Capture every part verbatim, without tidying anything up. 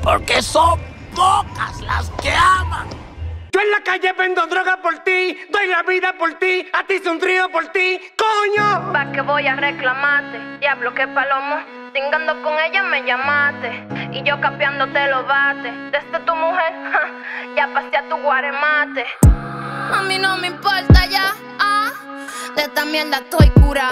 porque son pocas las que aman. Yo en la calle vendo droga por ti, doy la vida por ti, a ti sonrío por ti, coño. Pa' que voy a reclamarte, diablo que palomo, tingando con ella me llamaste, y yo capeándote los bates, desde tu mujer, ja, ya pasé a tu guaremate. A mí no me importa ya, ah, de esta mierda estoy cura,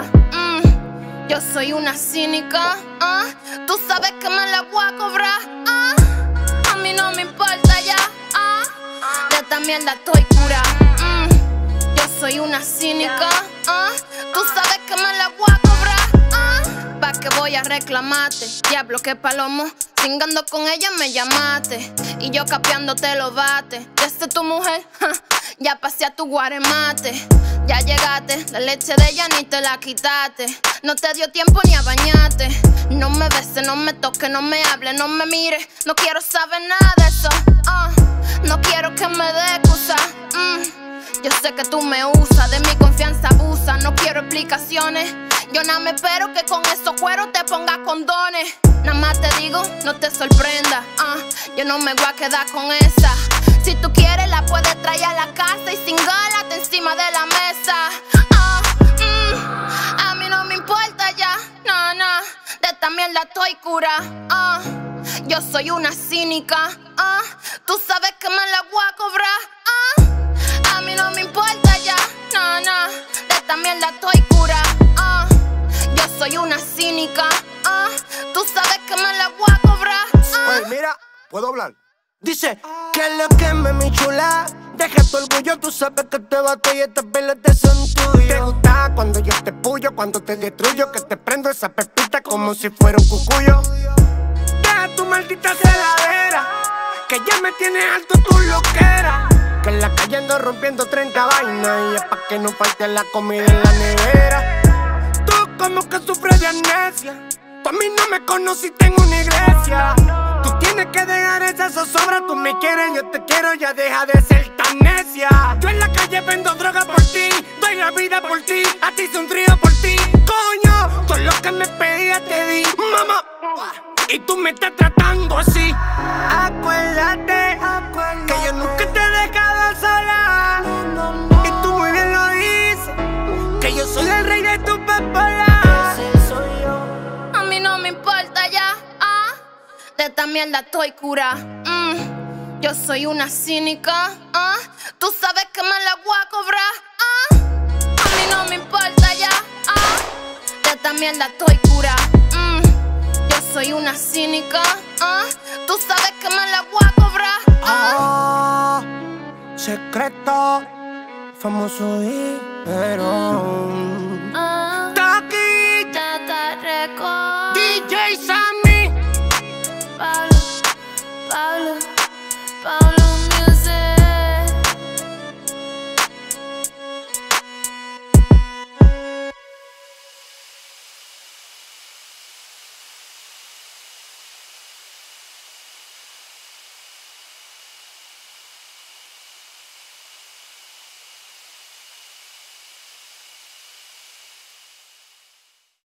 mm, yo soy una cínica, ah, tú sabes que me la voy a cobrar, ah, a mí no me importa ya, ah, de esta mierda estoy cura, mm, yo soy una cínica, ah, tú sabes que me la voy a cobrar, ah, pa' que voy a reclamarte, diablo que palomo, cingando con ella me llamaste, y yo capeándote los bates, desde tu mujer, ja, ya pasé a tu guaremate, ya llegaste, la leche de ella ni te la quitaste, no te dio tiempo ni a bañarte, no me beses, no me toques, no me hables, no me mires, no quiero saber nada de eso, uh, no quiero que me dé excusa, mm, yo sé que tú me usas, de mi confianza abusa, no quiero explicaciones, yo nada me espero que con esos cueros te pongas condones, nada más te digo, no te sorprenda, uh, yo no me voy a quedar con esa. Si tú quieres la puedes traer a la casa y cingálate encima de la mesa. Ah, mm, a mí no me importa ya, no, no, de esta mierda estoy cura. Ah, yo soy una cínica, ah, tú sabes que me la voy a cobrar. Ah, a mí no me importa ya, no, no, de esta mierda estoy cura. Ah, yo soy una cínica, ah, tú sabes que me la voy a cobrar. Ah. Oye, mira, ¿puedo hablar? Dice, que lo que me mi chula, deja tu orgullo, tú sabes que te bato y estas pelotas son tuyas. Te gusta cuando yo te puyo, cuando te destruyo, que te prendo esa pepita como si fuera un cucuyo. Deja tu maldita celadera, que ya me tienes alto tu loquera. Que en la calle ando rompiendo treinta vainas y es pa' que no falte la comida en la nevera. Tú como que sufres de amnesia, tú a mí no me conociste en una iglesia. Tú tienes que dejar esa zozobra, tú me quieres, yo te quiero, ya deja de ser tan necia. Yo en la calle vendo droga por ti, doy la vida por ti, a ti sonrío por ti, coño. Todo lo que me pedías te di, mamá, y tú me estás tratando así. Acuérdate, que yo nunca te he dejado sola, y tú muy bien lo dices, que yo soy el rey de tu papola. A mí no me importa ya, ah, de esta mierda estoy cura, mm, yo soy una cínica, ah, tú sabes que me la voy a cobrar, ah, a mí no me importa ya, ah, de esta mierda estoy cura, mm, yo soy una cínica, ah, tú sabes que me la voy a cobrar, ah. Oh, secreto, famoso y pero Ah, Taki, Tata Record, D J Sammy. Pablo.